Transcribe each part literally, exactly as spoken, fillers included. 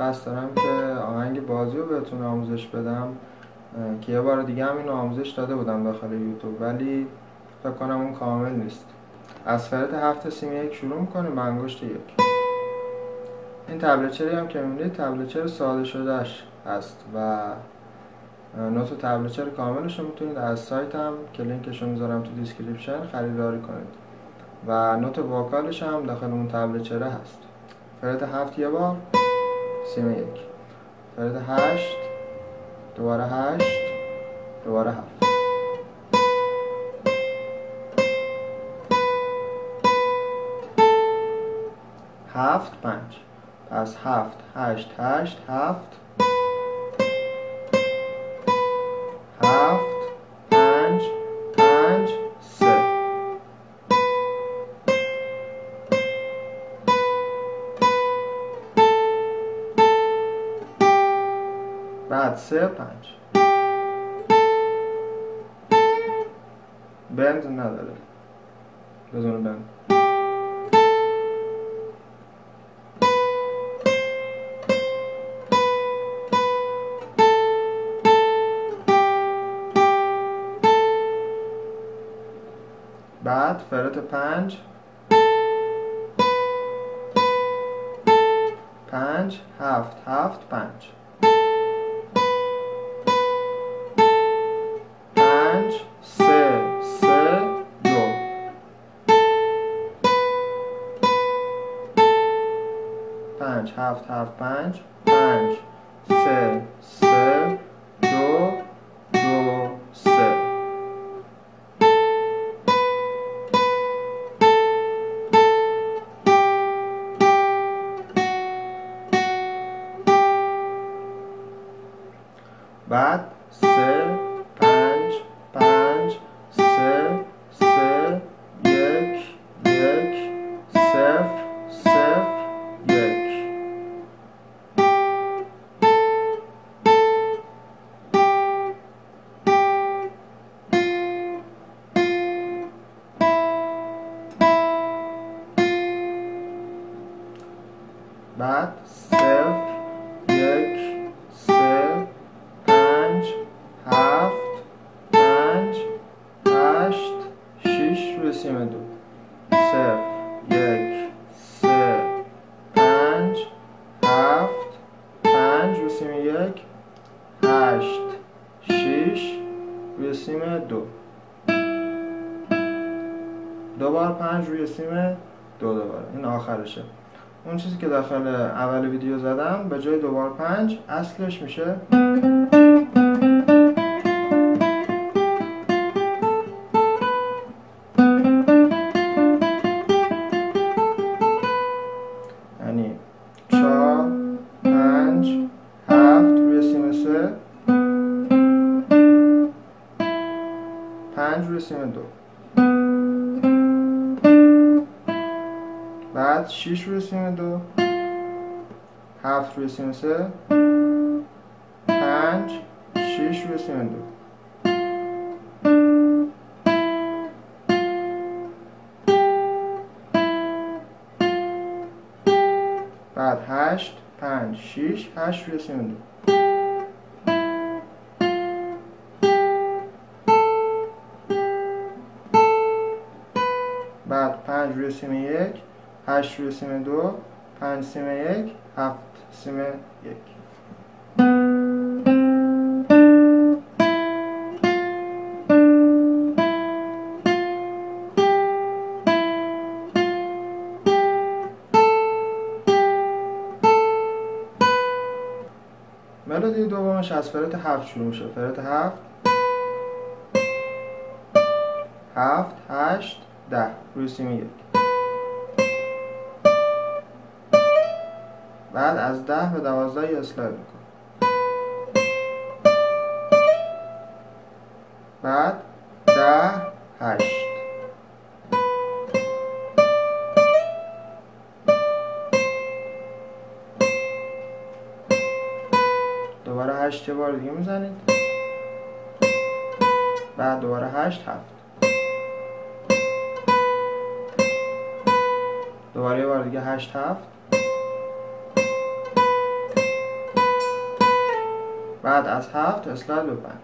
قصد دارم که آهنگ بازی رو بهتون آموزش بدم که یه بار دیگه هم اینو آموزش داده بودم داخل یوتیوب، ولی فکر کنم اون کامل نیست. از فرد هفت سیم یک شروع میکنیم به انگشت یک. این تبلچری هم که میبینید تبلچر ساده شدهش هست و نوت تبلچر کاملش رو میتونید از سایت هم که لینکش رو میذارم تو دیسکریپشن خریداری کنید و نوت وکالش هم داخل اون تبلچره هست. فرد هفت یه بار، سیم یک، فرد هشت، دوباره هشت، دوباره هفت. هفت پنج، پس هفت هشت هشت هفت، هفت پنج پنج سه. بعد سه پنج. بند نداره بدون بند. بعد فرد پنج، پنج هفت هفت پنج، پنج سه سه دو، پنج هفت هفت پنج، پنج سه سه دو دو سه. بعد سه پنج پنج سه سه یک یک صفر صفر یک. بعد صفر یک سه پنج هفت پنج هشت شیش روی سیم دو. صفر یک سه پنج هفت پنج روی سیم یک، هشت شیش روی سیم دو. دوبار پنج روی سیم دو دوباره. این آخرشه. اون چیزی که داخل اول ویدیو زدم به جای دوبار پنج اصلش میشه یعنی چهار پنج هفت روی سیم سه، پنج روی سیم دو، بعد شیش روی سیم دو، هفت روی سیم سه، پنج شیش روی سیم دو. بعد هشت پنج شیش هشت روی سیم دو. بعد پنج روی سیم یک، هشت روی سیم دو، پنج سیم یک، هفت سیم یک. ملودی دومش از فرد هفت شروع میشه. فرد هفت، هفت هشت ده روی سیم یک. بعد از ده به دوازده یه اسلاید میکنم. بعد ده هشت، دوباره هشت یه بار دیگه میزنید. بعد دوباره هشت هفت، دوباره یه بار دیگه هشت هفت، بعد از هفت اسلاید به پنج.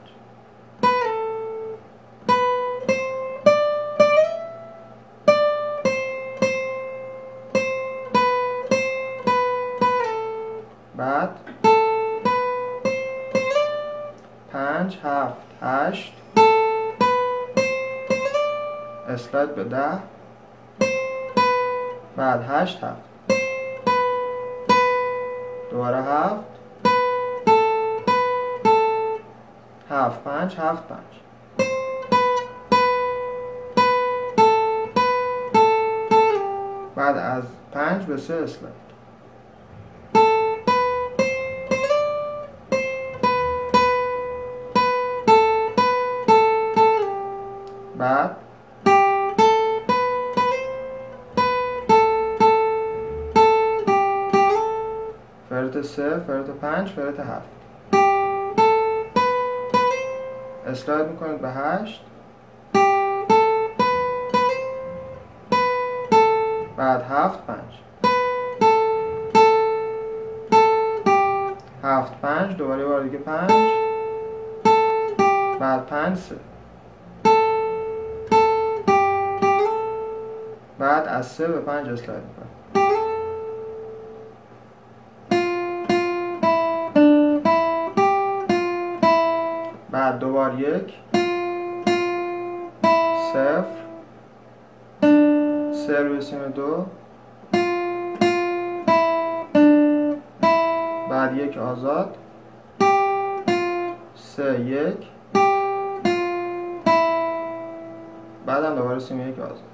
بعد پنج هفت هشت اسلاید به ده. بعد هشت هفت دوباره هفت هفت پنج هفت پنج. بعد از پنج به سه اسلاید. بعد فرد سه، فرد پنج، فرد هفت اسلاید میکنید به هشت. بعد هفت پنج هفت پنج دوباره بار دیگه پنج. بعد پنج سه. بعد از سه به پنج اسلاید میکنید. بعد دوبار یک صفر سه روی سیم دو. بعد یک آزاد سه یک. بعدم دوباره سیم یک آزاد.